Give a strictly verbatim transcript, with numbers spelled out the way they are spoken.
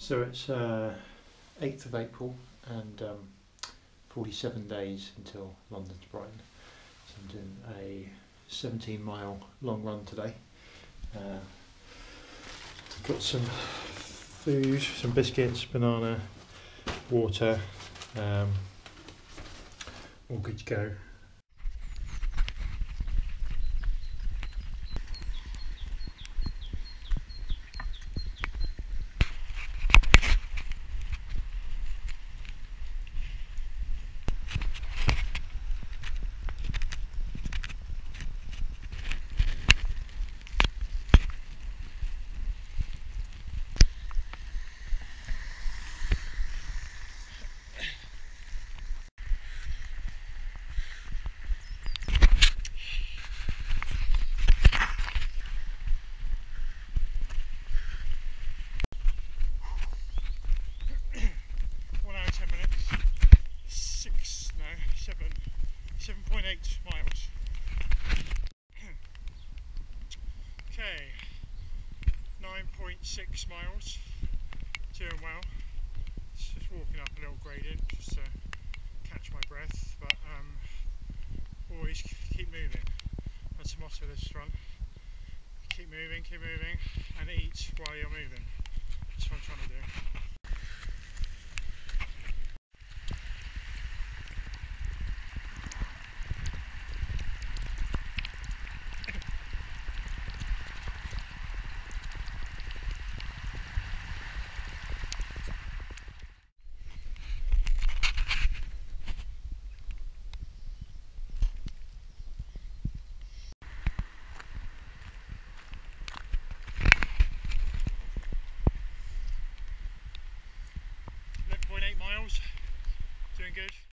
So it's uh, eighth of April and um, forty-seven days until London to Brighton. So I'm doing a seventeen mile long run today. Uh, got some food, some biscuits, banana, water, um, all good to go. seven point eight miles. Okay, nine point six miles, doing well. Just walking up a little gradient just to catch my breath, but um, always keep moving. That's the motto of this run. Keep moving, keep moving, and eat while you're moving. That's what I'm trying to do. eleven point eight miles, doing good.